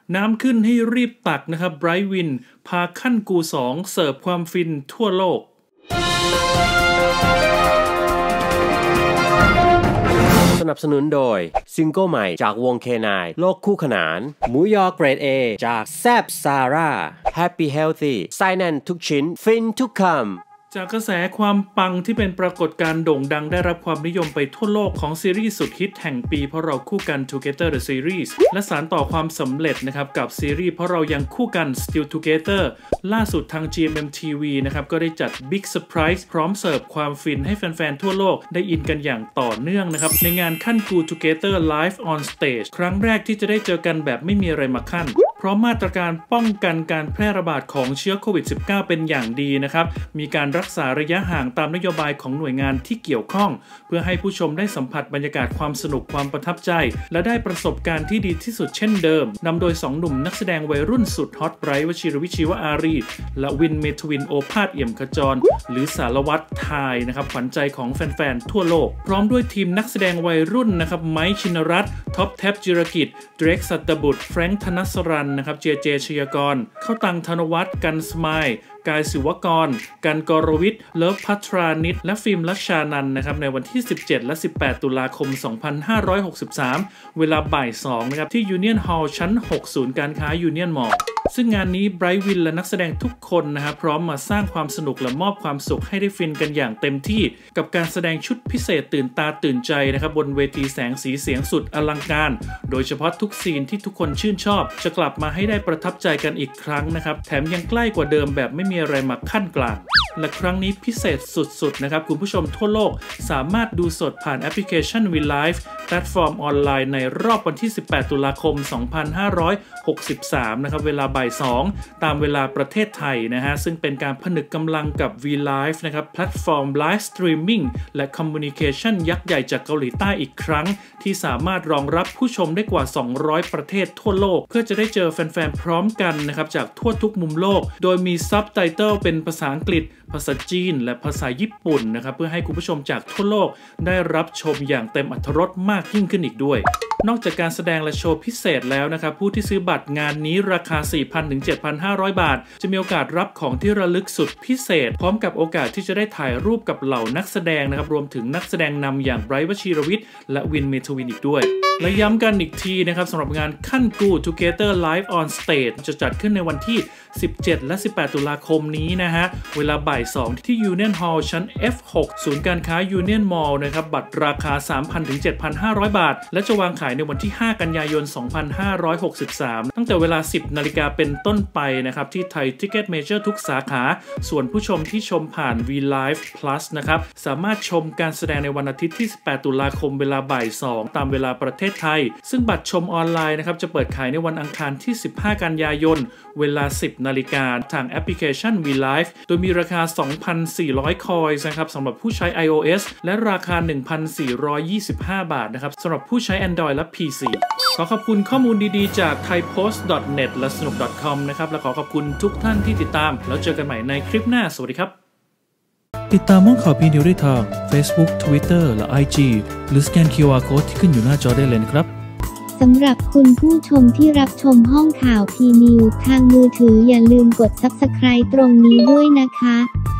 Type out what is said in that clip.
น้ำขึ้นให้รีบตักนะครับไบรท์วินพาขั้นกู2เสิร์ฟความฟินทั่วโลกสนับสนุนโดยซิงเกิลใหม่จากวง K9 โลกคู่ขนานหมูยอเกรด A จากแซบซาร่า Happy Healthy ไส้แน่นทุกชิ้นฟินทุกคำจากกระแสความปังที่เป็นปรากฏการณ์โด่งดังได้รับความนิยมไปทั่วโลกของซีรีส์สุดฮิตแห่งปีเพราะเราคู่กัน Together the Series และสานต่อความสำเร็จนะครับกับซีรีส์เพราะเรายังคู่กัน Still Together ล่าสุดทาง GMMTV นะครับก็ได้จัด Big Surprise พร้อมเสิร์ฟความฟินให้แฟนๆทั่วโลกได้อินกันอย่างต่อเนื่องนะครับในงานขั้นกู Together Live on Stage ครั้งแรกที่จะได้เจอกันแบบไม่มีอะไรมาขั้นเพราะมาตรการป้องกันการแพร่ระบาดของเชื้อโควิด -19 เป็นอย่างดีนะครับมีการรักษาระยะห่างตามนโยบายของหน่วยงานที่เกี่ยวข้องเพื่อให้ผู้ชมได้สัมผัสบรรยากาศความสนุกความประทับใจและได้ประสบการณ์ที่ดีที่สุดเช่นเดิมนำโดย2หนุ่มนักแสดงวัยรุ่นสุดฮอตไบรท์วชิรวิชีวอารีและวินเมทวินโอภาสเอี่ยมขจรหรือสารวัตรทายนะครับขวัญใจของแฟนๆทั่วโลกพร้อมด้วยทีมนักแสดงวัยรุ่นนะครับไมค์ชินรัตน์ท็อปแท็บจิรกิจเดรกสัตบุตรแฟรงค์ธนสรันนะครับเจชยากรเข้าตังธนวัฒน์กันสมายกายศิวกรกันกรวิทย์เลิฟพัทรานิชและฟิล์มลักชานันนะครับในวันที่17และ18ตุลาคม2563เวลาบ่าย2นะครับที่ยูเนียนฮอลล์ชั้น6ศูนย์การค้ายูเนียนมอลล์ซึ่งงานนี้ไบรท์วินและนักแสดงทุกคนนะครับพร้อมมาสร้างความสนุกและมอบความสุขให้ได้ฟินกันอย่างเต็มที่กับการแสดงชุดพิเศษตื่นตาตื่นใจนะครับบนเวทีแสงสีเสียงสุดอลังการโดยเฉพาะทุกซีนที่ทุกคนชื่นชอบจะกลับมาให้ได้ประทับใจกันอีกครั้งนะครับแถมยังใกล้กว่าเดิมแบบไม่มีอะไรมาขั้นกลางและครั้งนี้พิเศษสุดๆนะครับคุณผู้ชมทั่วโลกสามารถดูสดผ่านแอปพลิเคชัน VLive แพลตฟอร์มออนไลน์ในรอบวันที่18ตุลาคม2563นะครับเวลาบ่าย2ตามเวลาประเทศไทยนะฮะซึ่งเป็นการผนึกกำลังกับ VLive นะครับแพลตฟอร์มไลฟ์สตรีมมิ่งและคอมมูนิเคชันยักษ์ใหญ่จากเกาหลีใต้อีกครั้งที่สามารถรองรับผู้ชมได้กว่า200ประเทศทั่วโลกเพื่อจะได้เจอแฟนๆพร้อมกันนะครับจากทั่วทุกมุมโลกโดยมีซับไตเติลเป็นภาษาอังกฤษภาษาจีนและภาษาญี่ปุ่นนะครับเพื่อให้คุณผู้ชมจากทั่วโลกได้รับชมอย่างเต็มอรรถรสมากยิ่งขึ้นอีกด้วยนอกจากการแสดงและโชว์พิเศษแล้วนะครับผู้ที่ซื้อบัตรงานนี้ราคา 4,000 ถึง 7,500 บาทจะมีโอกาสรับของที่ระลึกสุดพิเศษพร้อมกับโอกาสที่จะได้ถ่ายรูปกับเหล่านักแสดงนะครับรวมถึงนักแสดงนำอย่างไบรท์วชิรวิทย์และวินเมทวินอีกด้วยและย้ำกันอีกทีนะครับสำหรับงานขั้นกู Together Live on Stage จะจัดขึ้นในวันที่17และ18ตุลาคมนี้นะฮะเวลาบ่าย2ที่ Union Hall ชั้น F6 ศูนย์การค้า Union Mall นะครับบัตรราคา 3,000 ถึง 7,500 บาทและจะวางขายในวันที่5กันยายน2563ตั้งแต่เวลา 10 นาฬิกาเป็นต้นไปนะครับที่ไทย Ticket Major ทุกสาขาส่วนผู้ชมที่ชมผ่าน VLive Plus นะครับสามารถชมการแสดงในวันอาทิตย์ที่18ตุลาคมเวลาบ่าย2ตามเวลาประเทศไทยซึ่งบัตรชมออนไลน์นะครับจะเปิดขายในวันอังคารที่15กันยายนเวลา 10 นาฬิกาทางแอปพลิเคชัน VLive โดยมีราคา 2,400 คอยส์นะครับสำหรับผู้ใช้ iOS และราคา 1,425 บาทนะครับสำหรับผู้ใช้ Android และ PC ขอขอบคุณข้อมูลดีๆจาก thaipost.net และสนุก .com นะครับและขอขอบคุณทุกท่านที่ติดตามแล้วเจอกันใหม่ในคลิปหน้าสวัสดีครับติดตามห้องข่าวพีนิวได้ทาง Facebook Twitter และ IG หรือสแกน QR Code ที่ขึ้นอยู่หน้าจอได้เลยนะครับสำหรับคุณผู้ชมที่รับชมห้องข่าวพีนิวทางมือถืออย่าลืมกด Subscribe ตรงนี้ด้วยนะคะ